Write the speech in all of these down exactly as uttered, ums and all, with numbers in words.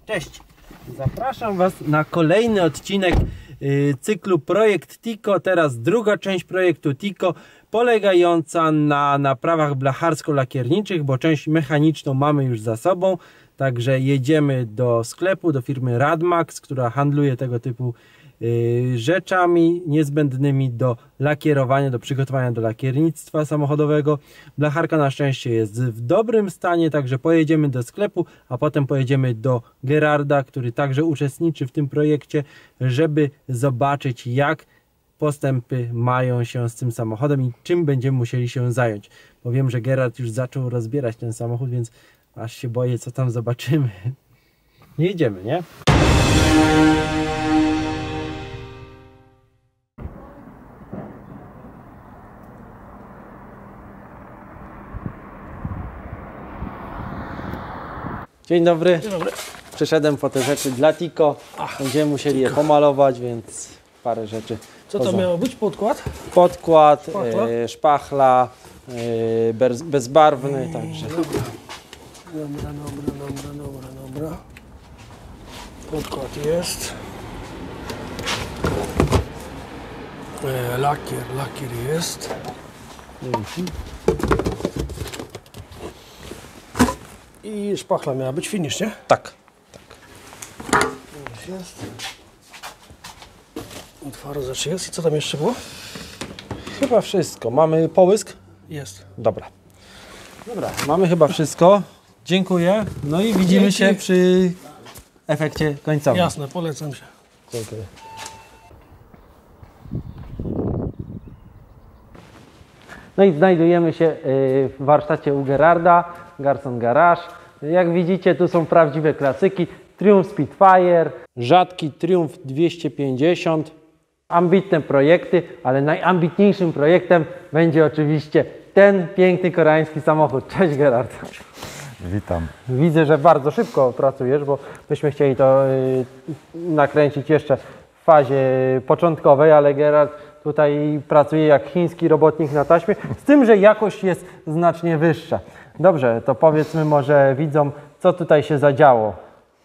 Cześć! Zapraszam Was na kolejny odcinek yy, cyklu Projekt Tiko. Teraz druga część projektu Tiko, polegająca na naprawach blacharsko-lakierniczych, bo część mechaniczną mamy już za sobą. Także jedziemy do sklepu, do firmy Radmax, która handluje tego typu yy, rzeczami niezbędnymi do lakierowania, do przygotowania do lakiernictwa samochodowego. Blacharka na szczęście jest w dobrym stanie, także pojedziemy do sklepu, a potem pojedziemy do Gerarda, który także uczestniczy w tym projekcie, żeby zobaczyć, jak postępy mają się z tym samochodem i czym będziemy musieli się zająć. Bo wiem, że Gerard już zaczął rozbierać ten samochód, więc aż się boję, co tam zobaczymy. Nie jedziemy, nie? Dzień dobry. Dzień dobry. Przyszedłem po te rzeczy dla Tiko. Będziemy musieli je pomalować, więc parę rzeczy. Co to miało być? Podkład? Podkład, Szpachla, e, szpachla e, bez, bezbarwny, także. Dobra, dobra, dobra, dobra, dobra. Podkład jest. E, lakier, lakier jest. Mhm. I szpachla miała być finish, nie? Tak. tak. Już jest. Otwarzacz jest. I co tam jeszcze było? Chyba wszystko. Mamy połysk? Jest. Dobra. Dobra, mamy chyba wszystko. Dziękuję. No i widzimy Dzięki. się przy efekcie końcowym. Jasne, polecam się. Dziękuję. No i znajdujemy się w warsztacie u Gerarda, Garson Garage. Jak widzicie, tu są prawdziwe klasyki. Triumph Spitfire, rzadki Triumph dwieście pięćdziesiąt. Ambitne projekty, ale najambitniejszym projektem będzie oczywiście ten piękny koreański samochód. Cześć Gerard. Witam. Widzę, że bardzo szybko pracujesz, bo myśmy chcieli to yy, nakręcić jeszcze w fazie początkowej, ale Gerard tutaj pracuje jak chiński robotnik na taśmie, z tym, że jakość jest znacznie wyższa. Dobrze, to powiedzmy może widzom, co tutaj się zadziało.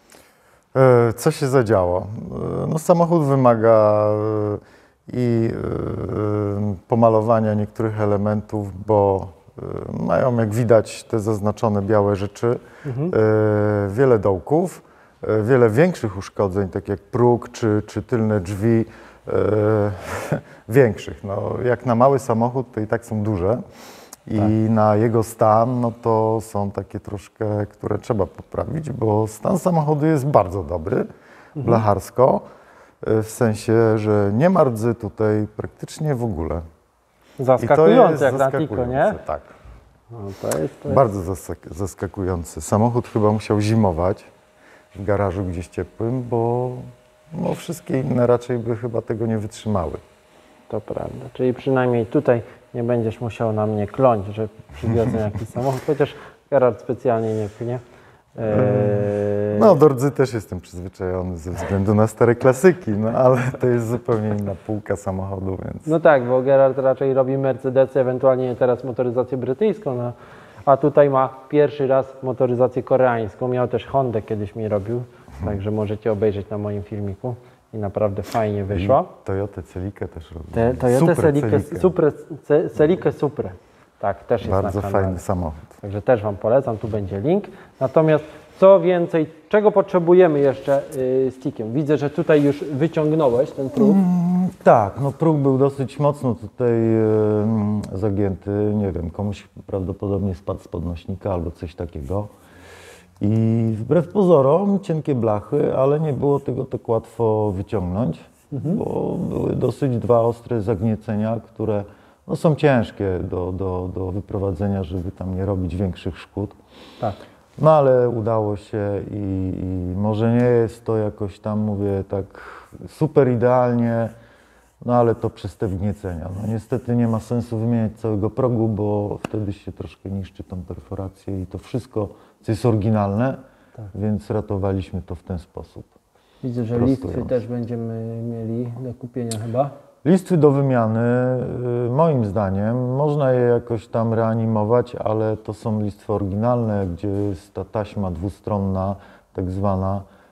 E, co się zadziało? E, no, samochód wymaga e, i e, pomalowania niektórych elementów, bo e, mają, jak widać, te zaznaczone białe rzeczy, mhm. e, wiele dołków, e, wiele większych uszkodzeń, tak jak próg czy, czy tylne drzwi, e, większych. No, jak na mały samochód, to i tak są duże. I tak. Na jego stan, no to są takie troszkę, które trzeba poprawić, bo stan samochodu jest bardzo dobry, mhm. blacharsko, w sensie, że nie ma rdzy tutaj praktycznie w ogóle. Zaskakujące jak na Tiko, nie? Tak. No, to jest, to jest... Bardzo zask zaskakujący. Samochód chyba musiał zimować w garażu gdzieś ciepłym, bo no, wszystkie inne raczej by chyba tego nie wytrzymały. To prawda, czyli przynajmniej tutaj nie będziesz musiał na mnie kląć, że przywiozę jakiś samochód, chociaż Gerard specjalnie nie pnie. Eee... No do rdzy też jestem przyzwyczajony ze względu na stare klasyki, no ale to jest zupełnie inna półka samochodu, więc... No tak, bo Gerard raczej robi Mercedesy, ewentualnie teraz motoryzację brytyjską, no, a tutaj ma pierwszy raz motoryzację koreańską. Miał też Hondę, kiedyś mi robił, także możecie obejrzeć na moim filmiku. I naprawdę fajnie wyszło. I Toyota Celikę też robi. Te, Toyota Celikę Supra, Celikę Supra. Tak, też jest bardzo na kanale. fajny samochód. Także też Wam polecam, tu będzie link. Natomiast co więcej, czego potrzebujemy jeszcze yy, z Tikiem? Widzę, że tutaj już wyciągnąłeś ten próg. Mm, tak, no próg był dosyć mocno tutaj yy, zagięty. Nie wiem, komuś prawdopodobnie spadł z podnośnika albo coś takiego. I wbrew pozorom cienkie blachy, ale nie było tego tak łatwo wyciągnąć, mhm. bo były dosyć dwa ostre zagniecenia, które no, są ciężkie do, do, do wyprowadzenia, żeby tam nie robić większych szkód. Tak. No ale udało się i, i może nie jest to jakoś tam, mówię, tak super idealnie, no ale to przez te wgniecenia. No, niestety nie ma sensu wymieniać całego progu, bo wtedy się troszkę niszczy tą perforację i to wszystko, co jest oryginalne, tak. Więc ratowaliśmy to w ten sposób. Widzę, że listwy też będziemy mieli do kupienia chyba. Listwy do wymiany, moim zdaniem, można je jakoś tam reanimować, ale to są listwy oryginalne, gdzie jest ta taśma dwustronna, tak zwana,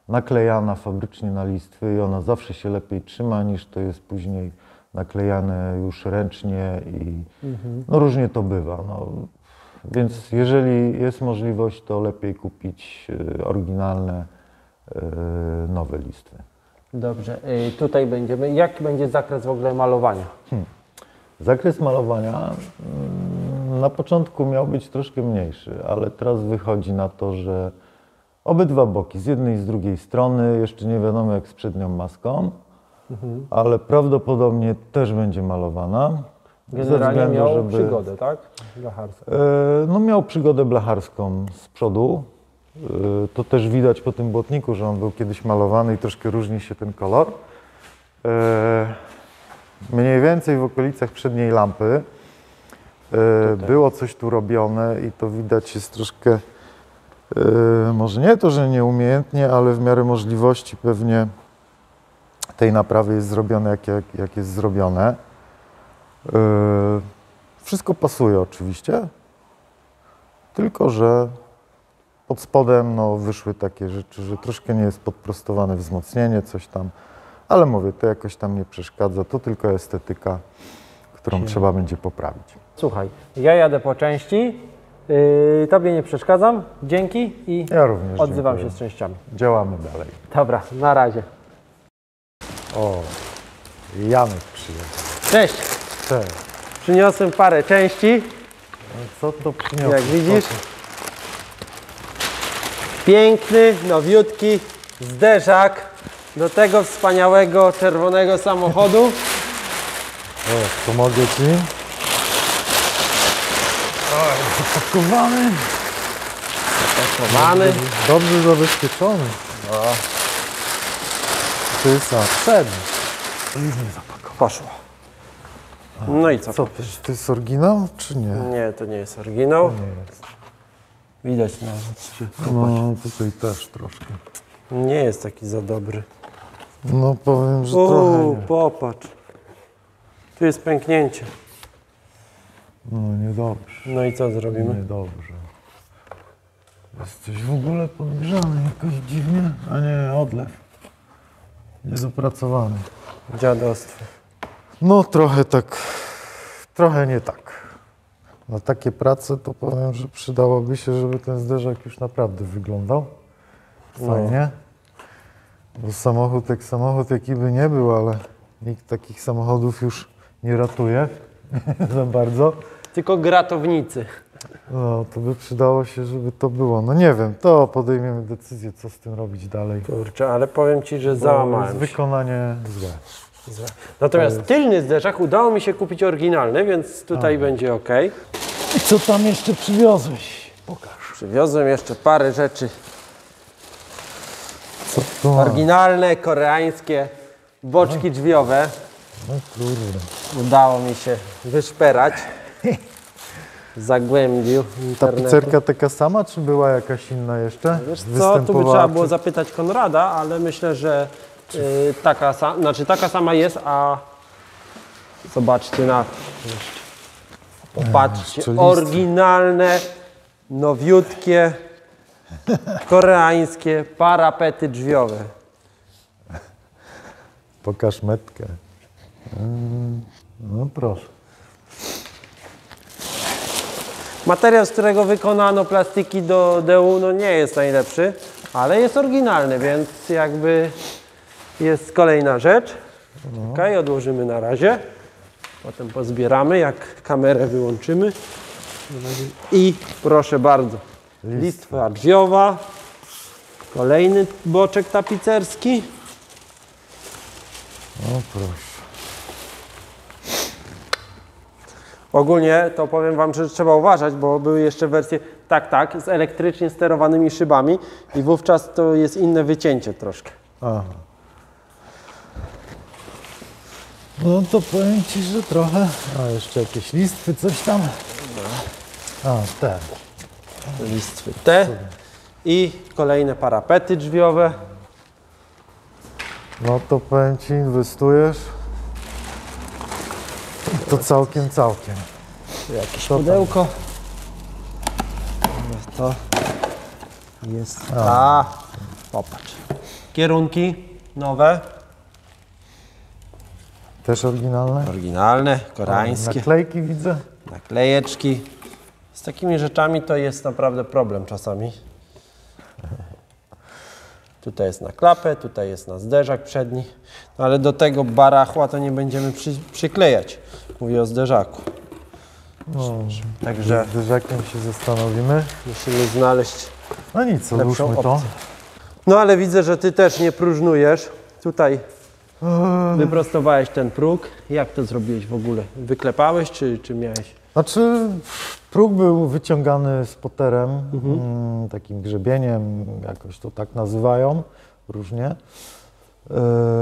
naklejana fabrycznie na listwy i ona zawsze się lepiej trzyma niż to jest później naklejane już ręcznie i mhm. no różnie to bywa. No. Więc jeżeli jest możliwość, to lepiej kupić oryginalne, nowe listwy. Dobrze, tutaj będziemy. Jaki będzie zakres w ogóle malowania? Hmm. Zakres malowania na początku miał być troszkę mniejszy, ale teraz wychodzi na to, że obydwa boki, z jednej i z drugiej strony, jeszcze nie wiadomo jak z przednią maską, mhm. ale prawdopodobnie też będzie malowana. Generalnie względu, miał żeby... przygodę, tak? Blacharską. E, no miał przygodę blacharską z przodu. E, to też widać po tym błotniku, że on był kiedyś malowany i troszkę różni się ten kolor. E, mniej więcej w okolicach przedniej lampy e, było coś tu robione i to widać jest troszkę, e, może nie to, że nieumiejętnie, ale w miarę możliwości pewnie tej naprawy jest zrobione jak, jak, jak jest zrobione. Yy, wszystko pasuje oczywiście, tylko że pod spodem no, wyszły takie rzeczy, że troszkę nie jest podprostowane wzmocnienie, coś tam, ale mówię, to jakoś tam nie przeszkadza, to tylko estetyka, którą Siema. trzeba będzie poprawić. Słuchaj, ja jadę po części, yy, tobie nie przeszkadzam, dzięki i ja również odzywam dziękuję. się z częściami. Działamy dalej. Dobra, na razie. O, Janek przyjechał. Cześć. Cześć. Przyniosłem parę części. Co to przyniosłeś? Jak widzisz, piękny, nowiutki zderzak do tego wspaniałego czerwonego samochodu. O, pomogę ci. O, zapakowany. Zapakowany. Dobrze zabezpieczony. O. To jest na przedni. Poszło. No i co? Co, to jest oryginał, czy nie? Nie, to nie jest oryginał. To nie jest. Widać nawet. No, tutaj też troszkę. Nie jest taki za dobry. No, powiem, że O, trochę nie. popatrz. Tu jest pęknięcie. No, niedobrze. No i co zrobimy? Niedobrze. Jesteś w ogóle podgrzany jakoś dziwnie, a nie, odlew. Niedopracowany. Dziadostwo. No, trochę tak, trochę nie tak. Na takie prace to powiem, że przydałoby się, żeby ten zderzak już naprawdę wyglądał fajnie. No. Bo samochód jak samochód jaki by nie był, ale nikt takich samochodów już nie ratuje za bardzo. Tylko gratownicy. No, to by przydało się, żeby to było. No nie wiem, to podejmiemy decyzję, co z tym robić dalej. Kurczę, ale powiem ci, że załamałem się. Wykonanie złe. Złe. Natomiast jest... tylny zderzak udało mi się kupić oryginalny, więc tutaj Aha. będzie ok. I co tam jeszcze przywiozłeś? Pokaż. Przywiozłem jeszcze parę rzeczy. Co to? Oryginalne, koreańskie boczki drzwiowe. No kurde. Udało mi się wyszperać. Zagłębił internetu. Tapicerka taka sama, czy była jakaś inna jeszcze? Wiesz co, tu by trzeba było zapytać Konrada, ale myślę, że y, taka, sa znaczy, taka sama jest, a zobaczcie na to. Popatrzcie, Eee, oryginalne, nowiutkie, koreańskie parapety drzwiowe. Pokaż metkę. No proszę. Materiał, z którego wykonano plastiki do D U, no nie jest najlepszy, ale jest oryginalny, więc jakby jest kolejna rzecz. No. Ok, odłożymy na razie. Potem pozbieramy, jak kamerę wyłączymy. I proszę bardzo, listwa drzwiowa. Kolejny boczek tapicerski. No proszę. Ogólnie to powiem wam, że trzeba uważać, bo były jeszcze wersje tak, tak, z elektrycznie sterowanymi szybami i wówczas to jest inne wycięcie troszkę. Aha. No to powiem ci, że trochę. A jeszcze jakieś listwy, coś tam. A, te. Listwy te i kolejne parapety drzwiowe. No to powiem ci, inwestujesz. To całkiem, całkiem. Tu jakieś pudełko. To jest. A, Popatrz. Kierunki nowe. Też oryginalne? Oryginalne, koreańskie. Naklejki widzę. Naklejeczki. Z takimi rzeczami to jest naprawdę problem czasami. Tutaj jest na klapę, tutaj jest na zderzak przedni. No ale do tego barachła to nie będziemy przy, przyklejać. Mówię o zderzaku. No, Także z zderzakiem się zastanowimy. musimy znaleźć No nic, lepszą odłóżmy to. opcję. No ale widzę, że Ty też nie próżnujesz. Tutaj wyprostowałeś ten próg. Jak to zrobiłeś w ogóle? Wyklepałeś czy, czy miałeś? Znaczy, próg był wyciągany spoterem, mhm. mm, takim grzebieniem, jakoś to tak nazywają, różnie. Yy,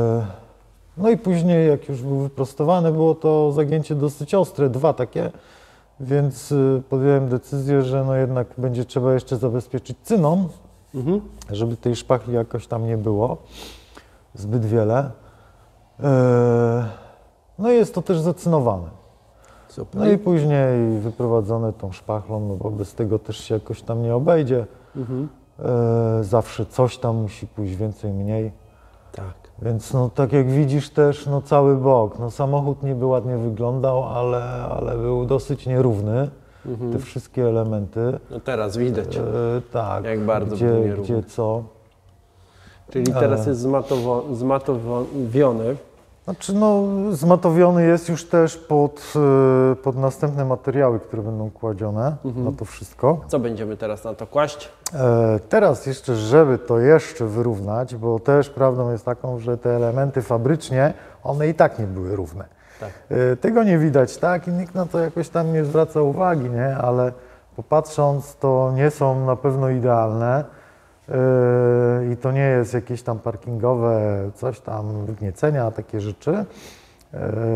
no i później, jak już był wyprostowany, było to zagięcie dosyć ostre, dwa takie, więc yy, podjąłem decyzję, że no jednak będzie trzeba jeszcze zabezpieczyć cyną, mhm. żeby tej szpachli jakoś tam nie było zbyt wiele. Yy, no i jest to też zacynowane. Super. No i później wyprowadzone tą szpachlą, no bo bez tego też się jakoś tam nie obejdzie. Mhm. E, zawsze coś tam musi pójść, więcej, mniej. Tak. Więc no tak jak widzisz też, no cały bok, no samochód niby ładnie wyglądał, ale, ale był dosyć nierówny. Mhm. Te wszystkie elementy. No teraz widać, e, tak, jak bardzo gdzie, był nierówny. gdzie co. Czyli teraz jest zmatowo, zmatowiony. Znaczy no, zmatowiony jest już też pod, pod następne materiały, które będą kładzione mhm. na to wszystko. Co będziemy teraz na to kłaść? E, teraz jeszcze, żeby to jeszcze wyrównać, bo też prawdą jest taką, że te elementy fabrycznie, one i tak nie były równe. Tak. E, tego nie widać, tak? I nikt na to jakoś tam nie zwraca uwagi, nie? Ale popatrząc, to nie są na pewno idealne. Yy, i to nie jest jakieś tam parkingowe coś tam wygniecenia, takie rzeczy. Yy,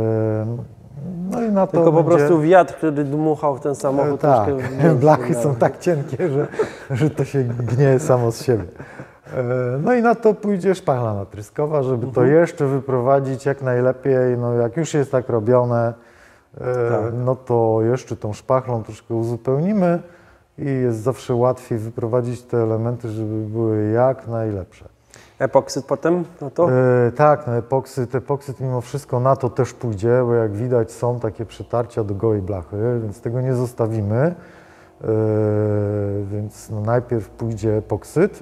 no i na to Tylko będzie... po prostu wiatr, który dmuchał w ten samochód. Yy, tak, troszkę blachy są tak cienkie, że, że to się gnieje samo z siebie. Yy, no i na to pójdzie szpachla natryskowa, żeby to jeszcze wyprowadzić jak najlepiej. No jak już jest tak robione, yy, tak. no to jeszcze tą szpachlą troszkę uzupełnimy. I jest zawsze łatwiej wyprowadzić te elementy, żeby były jak najlepsze. Epoksyd potem na to? E, tak, no epoksyd, epoksyd mimo wszystko na to też pójdzie, bo jak widać są takie przetarcia do gołej blachy, więc tego nie zostawimy. E, więc no najpierw pójdzie epoksyd,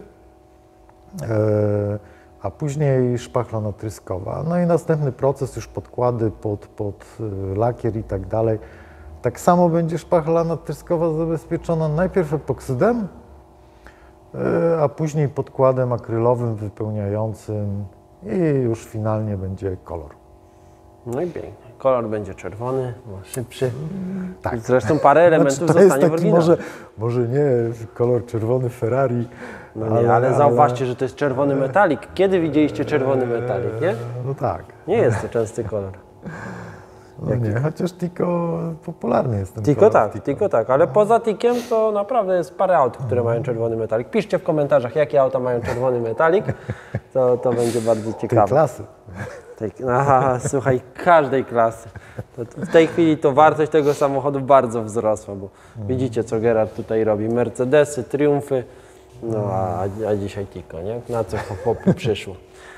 e, a później szpachla natryskowa. No i następny proces, już podkłady pod, pod lakier i tak dalej. Tak samo będzie szpachla natryskowa zabezpieczona najpierw epoksydem, a później podkładem akrylowym wypełniającym i już finalnie będzie kolor. No i pięknie. Kolor będzie czerwony, szybszy. Tak. Zresztą parę elementów znaczy, to zostanie jest w oryginale. Może, może nie kolor czerwony Ferrari. No nie, ale, ale zauważcie, że to jest czerwony metalik. Kiedy widzieliście czerwony metalik, nie? No tak. Nie jest to częsty kolor. No nie, chociaż Tico popularny jest ten Tico kolor. tak, Tico. Tico tak, ale poza Ticiem to naprawdę jest parę aut, które mają czerwony metalik. Piszcie w komentarzach, jakie auta mają czerwony metalik, to, to będzie bardzo ciekawe. Tej klasy. Tej, aha, słuchaj, każdej klasy. To w tej chwili to wartość tego samochodu bardzo wzrosła, bo hmm. widzicie, co Gerard tutaj robi. Mercedesy, Triumfy, no a, a dzisiaj Tico, nie? Na co chłopu przyszło.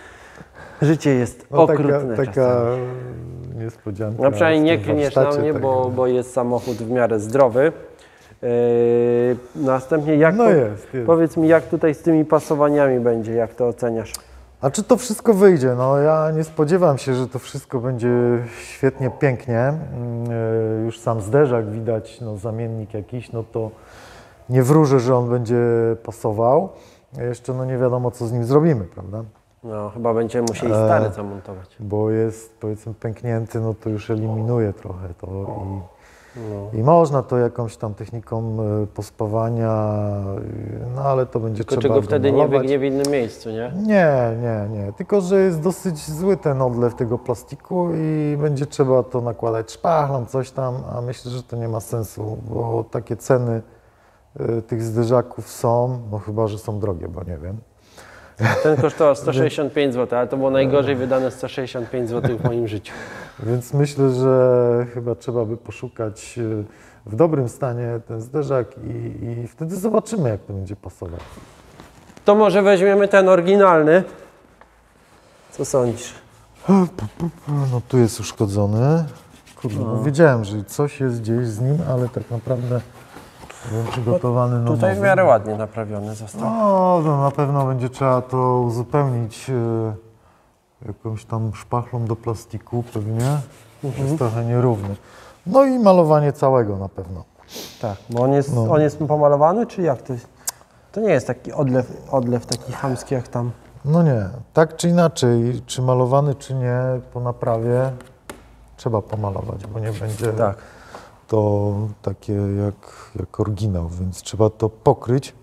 Życie jest no, okrutne taka, taka niespodzianka. No przynajmniej nie klniesz na mnie, bo, bo jest samochód w miarę zdrowy. Yy, następnie jak no po, jest, jest. powiedz mi, jak tutaj z tymi pasowaniami będzie, jak to oceniasz? A czy to wszystko wyjdzie? No ja nie spodziewam się, że to wszystko będzie świetnie, pięknie. Yy, już sam zderzak widać, no zamiennik jakiś, no to nie wróżę, że on będzie pasował. Jeszcze no nie wiadomo, co z nim zrobimy, prawda? No, chyba będziemy musieli stary zamontować. Bo jest, powiedzmy, pęknięty, no to już eliminuje trochę to i, no. i można to jakąś tam techniką pospawania, no ale to będzie Tylko trzeba czego wtedy nie malować. wygnie w innym miejscu, nie? Nie, nie, nie. Tylko, że jest dosyć zły ten odlew tego plastiku i będzie trzeba to nakładać szpachlą, coś tam, a myślę, że to nie ma sensu, bo takie ceny y, tych zderzaków są, no chyba, że są drogie, bo nie wiem. Ten kosztował sto sześćdziesiąt pięć złotych, ale to było najgorzej wydane sto sześćdziesiąt pięć złotych w moim życiu. Więc myślę, że chyba trzeba by poszukać w dobrym stanie ten zderzak i, i wtedy zobaczymy, jak to będzie pasować. To może weźmiemy ten oryginalny. Co sądzisz? No tu jest uszkodzony. Kurde, no wiedziałem, że coś jest gdzieś z nim, ale tak naprawdę był przygotowany no, Tutaj w nowy. miarę ładnie naprawiony został. No, no na pewno będzie trzeba to uzupełnić e, jakąś tam szpachlą do plastiku pewnie. Mhm. Jest trochę nierówny. No i malowanie całego na pewno. Tak, bo on jest, No. on jest pomalowany, czy jak to jest? To nie jest taki odlew, odlew taki chamski jak tam. No nie, tak czy inaczej, czy malowany, czy nie, po naprawie trzeba pomalować, bo nie będzie Tak. to takie jak, jak oryginał, więc trzeba to pokryć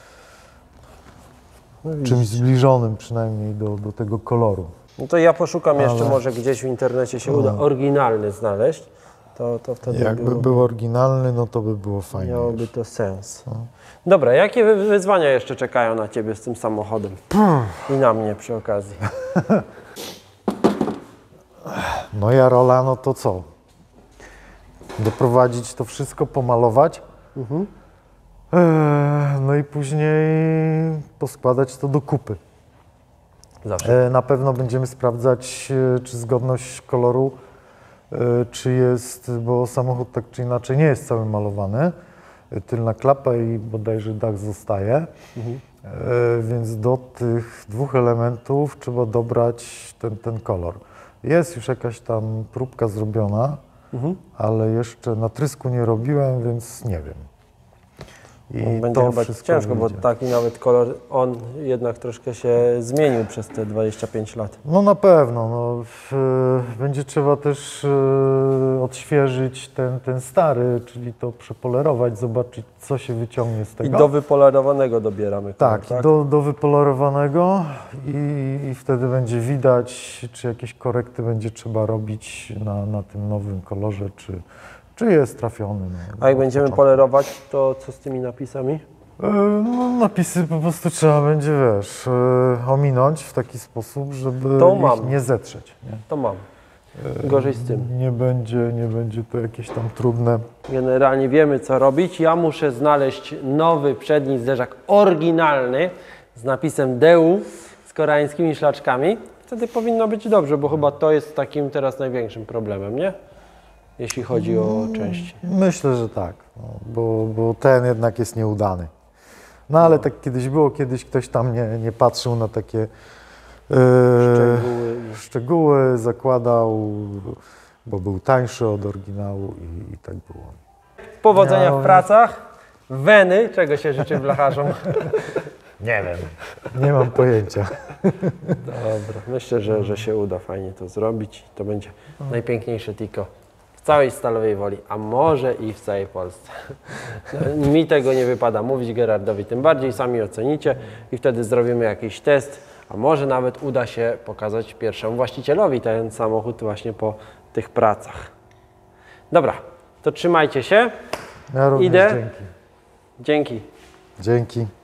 No, czymś widzisz. zbliżonym przynajmniej do, do tego koloru. No to ja poszukam Ale- jeszcze, może gdzieś w internecie się uda No. oryginalny znaleźć. To, to wtedy Jakby było, był oryginalny, no to by było fajnie. miałoby to sens. Dobra, jakie wy- wyzwania jeszcze czekają na Ciebie z tym samochodem? I na mnie przy okazji. Moja rola, no to co? Doprowadzić to wszystko, pomalować, Mhm. Eee, no i później poskładać to do kupy. Zawsze. E, Na pewno będziemy sprawdzać, e, czy zgodność koloru, e, czy jest, bo samochód tak czy inaczej nie jest cały malowany. E, Tylna klapa i bodajże dach zostaje. Mhm. E, Więc do tych dwóch elementów trzeba dobrać ten, ten kolor. Jest już jakaś tam próbka zrobiona, Mhm. ale jeszcze natrysku nie robiłem, więc nie wiem. I Będzie chyba wszystko ciężko, bo wyjdzie. taki nawet kolor, on jednak troszkę się zmienił przez te dwadzieścia pięć lat. No na pewno. No, w, będzie trzeba też e, odświeżyć ten, ten stary, czyli to przepolerować, zobaczyć, co się wyciągnie z I tego. do wypolerowanego dobieramy kolor, tak, tak? Do, do wypolerowanego i, i wtedy będzie widać, czy jakieś korekty będzie trzeba robić na, na tym nowym kolorze, czy, czy jest trafiony. No, A jak od będziemy początku. polerować, to co z tymi napisami? E, No, napisy po prostu trzeba będzie, wiesz, e, ominąć w taki sposób, żeby To ich mam. nie zetrzeć. Nie? To mam. Gorzej z tym. Nie będzie, nie będzie to jakieś tam trudne. Generalnie wiemy, co robić. Ja muszę znaleźć nowy przedni zderzak oryginalny z napisem D U z koreańskimi szlaczkami. Wtedy powinno być dobrze, bo chyba to jest takim teraz największym problemem, nie? Jeśli chodzi o części. Myślę, że tak, no, bo, bo ten jednak jest nieudany. No ale tak kiedyś było, kiedyś ktoś tam nie, nie patrzył na takie e, Szczegóły. szczegóły, zakładał, bo był tańszy od oryginału i, i tak było. Powodzenia No. w pracach. Weny, czego się życzy blacharzom. Nie wiem. Nie mam pojęcia. Dobra, myślę, że, że się uda fajnie to zrobić. To będzie najpiękniejsze Tico w całej Stalowej Woli, a może i w całej Polsce. No, mi tego nie wypada mówić, Gerardowi tym bardziej, sami ocenicie i wtedy zrobimy jakiś test, a może nawet uda się pokazać pierwszemu właścicielowi ten samochód właśnie po tych pracach. Dobra, to trzymajcie się. Ja również Idę. dzięki. Dzięki. Dzięki.